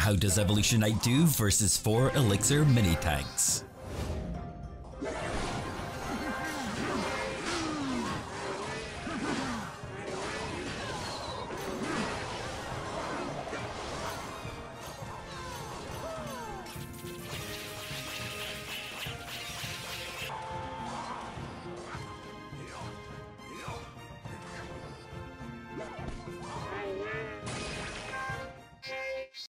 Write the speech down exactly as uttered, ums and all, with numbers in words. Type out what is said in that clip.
How does Evolution Knight do versus four Elixir mini tanks?